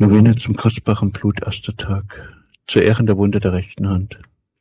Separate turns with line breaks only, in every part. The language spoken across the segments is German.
Novene zum kostbaren Blut, erster Tag, zu Ehren der Wunde der rechten Hand.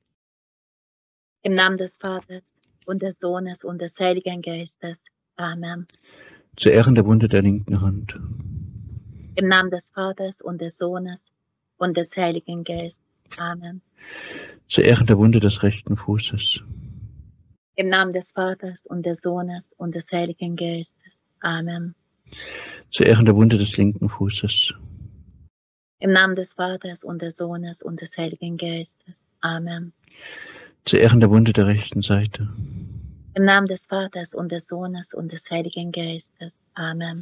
Im Namen des Vaters und des Sohnes und des Heiligen Geistes. Amen.
Zu Ehren der Wunde der linken Hand.
Im Namen des Vaters und des Sohnes und des Heiligen Geistes. Amen.
Zu Ehren der Wunde des rechten Fußes.
Im Namen des Vaters und des Sohnes und des Heiligen Geistes. Amen.
Zu Ehren der Wunde des linken Fußes.
Im Namen des Vaters und des Sohnes und des Heiligen Geistes. Amen.
Zu Ehren der Wunde der rechten Seite.
Im Namen des Vaters und des Sohnes und des Heiligen Geistes. Amen.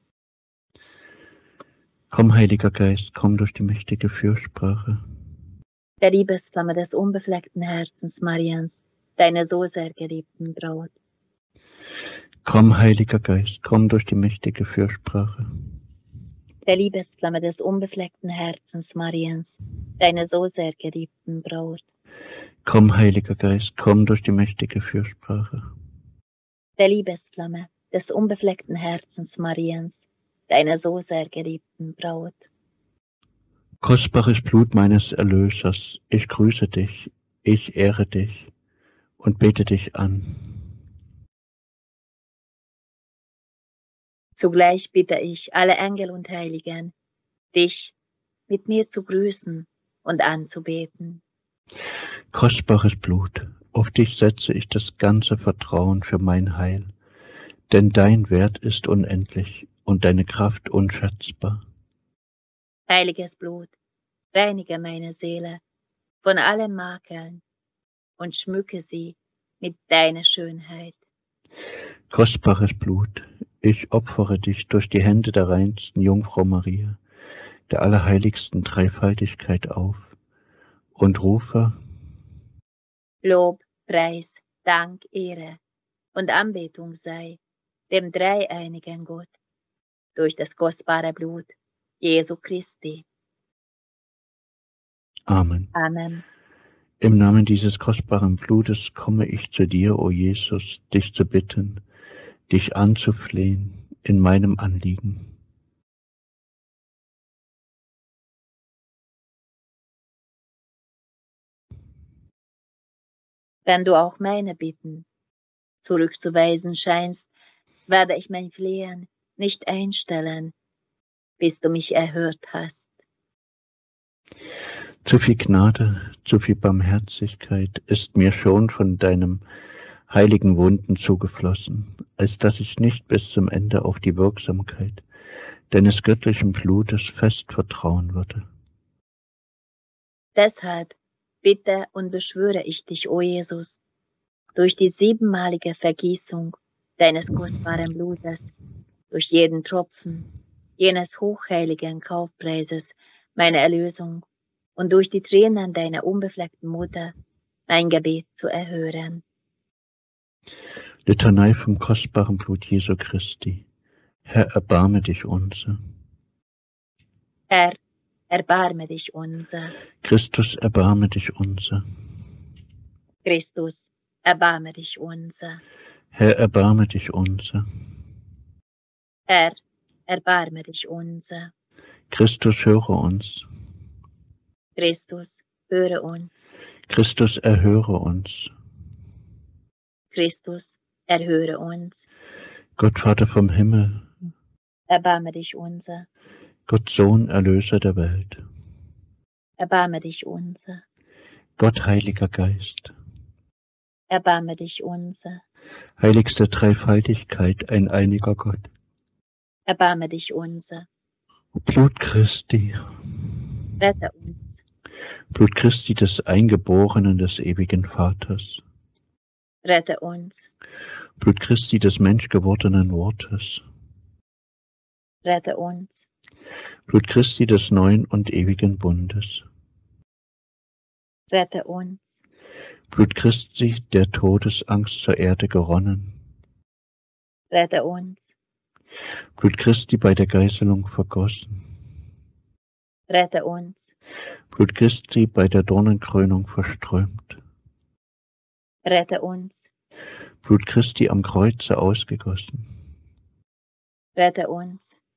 Komm, Heiliger Geist, komm durch die mächtige Fürsprache.
Der Liebesflamme des unbefleckten Herzens Mariens, deine so sehr geliebten Braut.
Komm, Heiliger Geist, komm durch die mächtige Fürsprache.
Der Liebesflamme des unbefleckten Herzens Mariens, deine so sehr geliebten Braut.
Komm, Heiliger Geist, komm durch die mächtige Fürsprache.
Der Liebesflamme des unbefleckten Herzens Mariens, deine so sehr geliebten Braut.
Kostbares Blut meines Erlösers, ich grüße dich, ich ehre dich und bete dich an.
Zugleich bitte ich alle Engel und Heiligen, dich mit mir zu grüßen und anzubeten.
Kostbares Blut, auf dich setze ich das ganze Vertrauen für mein Heil, denn dein Wert ist unendlich und deine Kraft unschätzbar.
Heiliges Blut, reinige meine Seele von allen Makeln und schmücke sie mit deiner Schönheit.
Kostbares Blut, ich opfere dich durch die Hände der reinsten Jungfrau Maria, der allerheiligsten Dreifaltigkeit auf und rufe:
Lob, Preis, Dank, Ehre und Anbetung sei dem dreieinigen Gott durch das kostbare Blut Jesu Christi.
Amen.
Amen.
Im Namen dieses kostbaren Blutes komme ich zu dir, o Jesus, dich zu bitten, dich anzuflehen in meinem Anliegen.
Wenn du auch meine Bitten zurückzuweisen scheinst, werde ich mein Flehen nicht einstellen, bis du mich erhört hast.
Zu viel Gnade, zu viel Barmherzigkeit ist mir schon von deinem heiligen Wunden zugeflossen, als dass ich nicht bis zum Ende auf die Wirksamkeit deines göttlichen Blutes fest vertrauen würde.
Deshalb bitte und beschwöre ich dich, o Jesus, durch die 7-malige Vergießung deines kostbaren Blutes, durch jeden Tropfen jenes hochheiligen Kaufpreises meine Erlösung und durch die Tränen deiner unbefleckten Mutter mein Gebet zu erhören.
Litanei vom kostbaren Blut Jesu Christi. Herr, erbarme dich unser.
Herr, erbarme dich unser.
Christus, erbarme dich unser.
Christus, erbarme dich unser.
Herr, erbarme dich unser.
Herr, erbarme dich unser.
Christus, höre uns.
Christus, höre uns.
Christus, erhöre uns.
Christus, erhöre uns.
Gott Vater vom Himmel,
Erbarme dich unser.
Gott Sohn, Erlöser der Welt,
Erbarme dich unser.
Gott Heiliger Geist,
Erbarme dich unser.
heiligste Dreifaltigkeit, ein einiger Gott,
Erbarme dich unser.
Blut Christi,
Rette uns.
Blut Christi des Eingeborenen des ewigen Vaters,
Rette uns.
Blut Christi des menschgewordenen Wortes,
Rette uns.
Blut Christi des neuen und ewigen Bundes,
Rette uns.
Blut Christi, der Todesangst zur Erde geronnen,
Rette uns.
Blut Christi bei der Geißelung vergossen,
Rette uns.
Blut Christi bei der Dornenkrönung verströmt,
Rette uns.
Blut Christi am Kreuze ausgegossen,
Rette uns.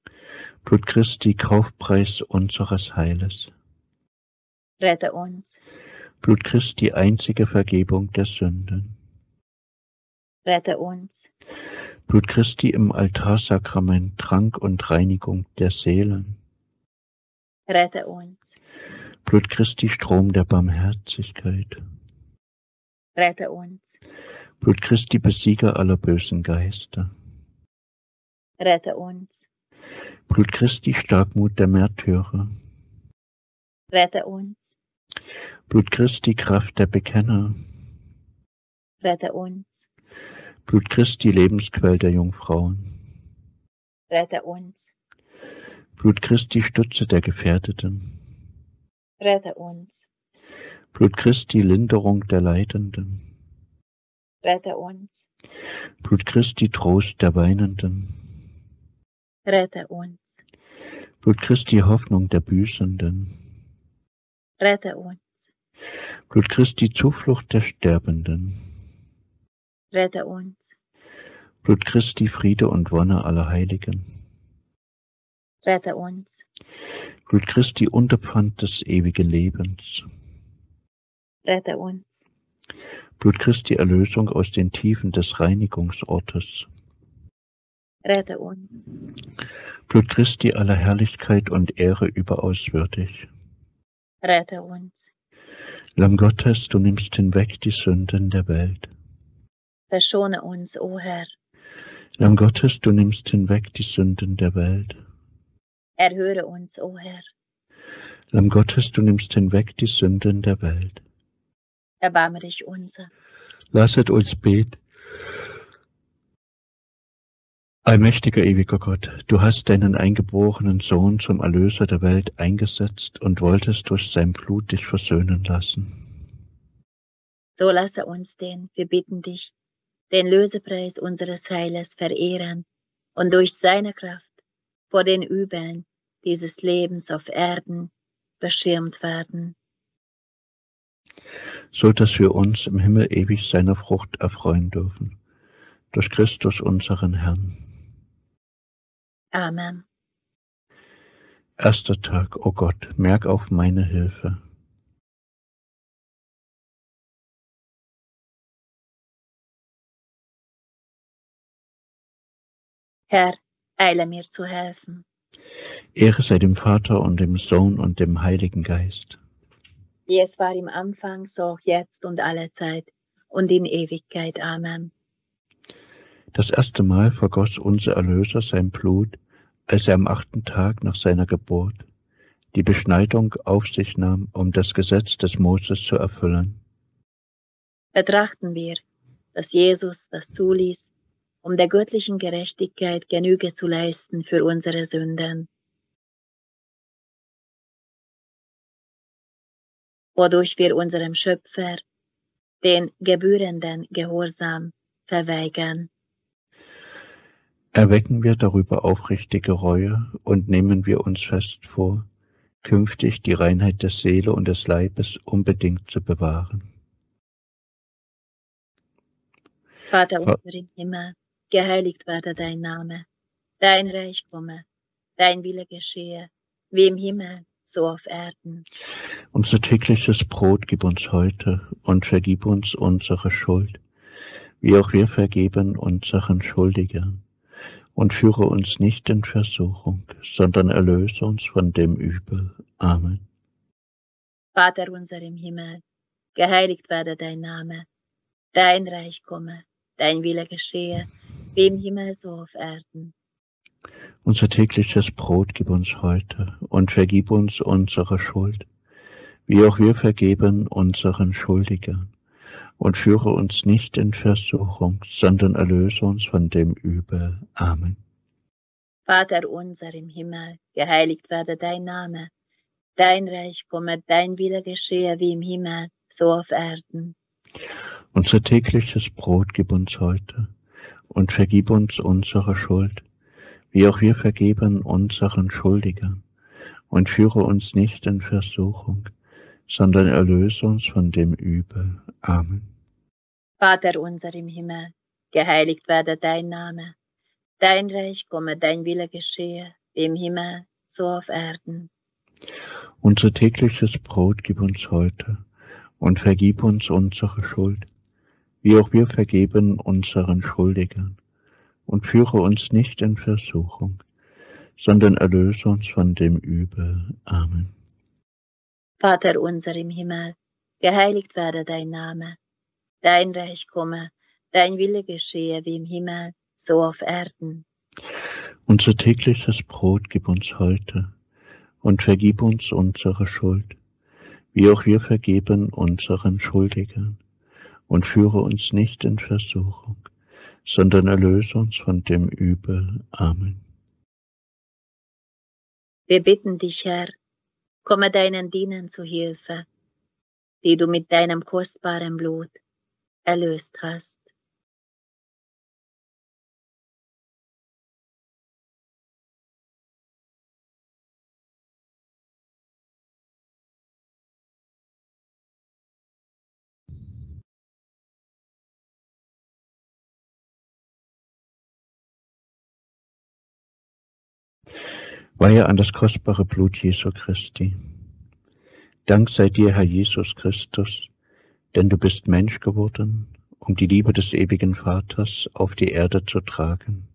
Blut Christi, Kaufpreis unseres Heiles.
Rette uns,
Blut Christi, einzige Vergebung der Sünden.
rette uns,
Blut Christi im Altarsakrament, Trank und Reinigung der Seelen.
rette uns,
Blut Christi, Strom der Barmherzigkeit.
rette uns,
Blut Christi, Besieger aller bösen Geister.
rette uns,
Blut Christi, Starkmut der Märtyrer.
rette uns,
Blut Christi, Kraft der Bekenner.
rette uns,
Blut Christi, Lebensquell der Jungfrauen.
rette uns,
Blut Christi, Stütze der Gefährdeten.
rette uns,
Blut Christi, Linderung der Leidenden.
rette uns,
Blut Christi, Trost der Weinenden.
rette uns,
Blut Christi, Hoffnung der Büßenden.
rette uns,
Blut Christi, Zuflucht der Sterbenden.
rette uns,
Blut Christi, Friede und Wonne aller Heiligen.
rette uns,
Blut Christi, Unterpfand des ewigen Lebens.
rette uns,
Blut Christi, Erlösung aus den Tiefen des Reinigungsortes.
rette uns,
Blut Christi, aller Herrlichkeit und Ehre überaus würdig.
rette uns,
Lamm Gottes, du nimmst hinweg die Sünden der Welt.
verschone uns, o Herr,
Lamm Gottes, du nimmst hinweg die Sünden der Welt.
erhöre uns, o Herr,
Lamm Gottes, du nimmst hinweg die Sünden der Welt.
erbarme dich unser.
Lasset uns beten. Allmächtiger, ewiger Gott, du hast deinen eingeborenen Sohn zum Erlöser der Welt eingesetzt und wolltest durch sein Blut dich versöhnen lassen.
So lasse uns wir bitten dich, den Lösepreis unseres Heiles verehren und durch seine Kraft vor den Übeln dieses Lebens auf Erden beschirmt werden.
So dass wir uns im Himmel ewig seiner Frucht erfreuen dürfen. Durch Christus unseren Herrn.
Amen.
Erster Tag, o Gott, merk auf meine Hilfe.
Herr, eile mir zu helfen.
Ehre sei dem Vater und dem Sohn und dem Heiligen Geist.
Wie es war im Anfang, so auch jetzt und alle Zeit und in Ewigkeit. Amen.
Das erste Mal vergoss unser Erlöser sein Blut, als er am 8. Tag nach seiner Geburt die Beschneidung auf sich nahm, um das Gesetz des Moses zu erfüllen.
Betrachten wir, dass Jesus das zuließ, um der göttlichen Gerechtigkeit Genüge zu leisten für unsere Sünden, wodurch wir unserem Schöpfer den gebührenden Gehorsam verweigern.
Erwecken wir darüber aufrichtige Reue und nehmen wir uns fest vor, künftig die Reinheit der Seele und des Leibes unbedingt zu bewahren.
Vater unser im Himmel, geheiligt werde dein Name, dein Reich komme, dein Wille geschehe, wie im Himmel, so auf Erden.
Unser tägliches Brot gib uns heute und vergib uns unsere Schuld, wie auch wir vergeben unseren Schuldigern. Und führe uns nicht in Versuchung, sondern erlöse uns von dem Übel. Amen.
Vater unser im Himmel, geheiligt werde dein Name, dein Reich komme, dein Wille geschehe, wie im Himmel, so auf Erden.
Unser tägliches Brot gib uns heute und vergib uns unsere Schuld, wie auch wir vergeben unseren Schuldigern. Und führe uns nicht in Versuchung, sondern erlöse uns von dem Übel. Amen.
Vater unser im Himmel, geheiligt werde dein Name, dein Reich komme, dein Wille geschehe, wie im Himmel, so auf Erden.
Unser tägliches Brot gib uns heute und vergib uns unsere Schuld, wie auch wir vergeben unseren Schuldigern. Und führe uns nicht in Versuchung, sondern erlöse uns von dem Übel. Amen.
Vater unser im Himmel, geheiligt werde dein Name, dein Reich komme, dein Wille geschehe, wie im Himmel, so auf Erden.
Unser tägliches Brot gib uns heute und vergib uns unsere Schuld, wie auch wir vergeben unseren Schuldigern. Und führe uns nicht in Versuchung, sondern erlöse uns von dem Übel. Amen.
Vater unser im Himmel, geheiligt werde dein Name. Dein Reich komme, dein Wille geschehe wie im Himmel, so auf Erden.
Unser tägliches Brot gib uns heute und vergib uns unsere Schuld, wie auch wir vergeben unseren Schuldigern. Und führe uns nicht in Versuchung, sondern erlöse uns von dem Übel. Amen.
Wir bitten dich, Herr, komme deinen Dienern zu Hilfe, die du mit deinem kostbaren Blut erlöst hast.
Weihe an das kostbare Blut Jesu Christi. Dank sei dir, Herr Jesus Christus, denn du bist Mensch geworden, um die Liebe des ewigen Vaters auf die Erde zu tragen.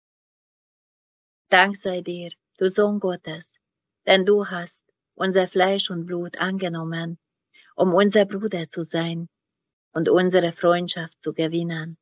Dank sei dir, du Sohn Gottes, denn du hast unser Fleisch und Blut angenommen, um unser Bruder zu sein und unsere Freundschaft zu gewinnen.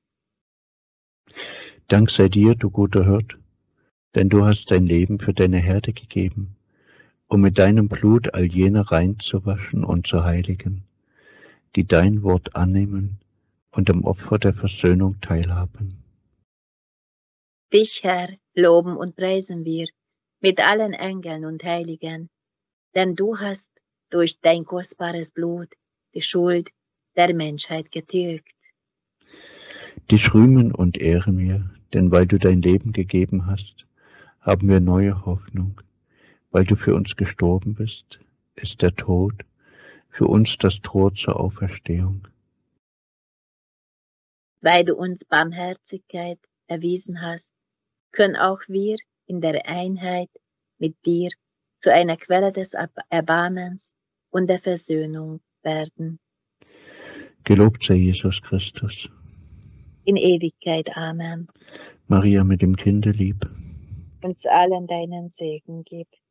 Dank sei dir, du guter Hirt, denn du hast dein Leben für deine Herde gegeben, um mit deinem Blut all jene reinzuwaschen und zu heiligen, die dein Wort annehmen und am Opfer der Versöhnung teilhaben.
Dich, Herr, loben und preisen wir mit allen Engeln und Heiligen, denn du hast durch dein kostbares Blut die Schuld der Menschheit getilgt.
Dich rühmen und ehren wir, denn weil du dein Leben gegeben hast, haben wir neue Hoffnung. Weil du für uns gestorben bist, ist der Tod für uns das Tor zur Auferstehung.
Weil du uns Barmherzigkeit erwiesen hast, können auch wir in der Einheit mit dir zu einer Quelle des Erbarmens und der Versöhnung werden.
Gelobt sei Jesus Christus.
In Ewigkeit. Amen.
Maria mit dem Kinde lieb.
Uns allen deinen Segen gib.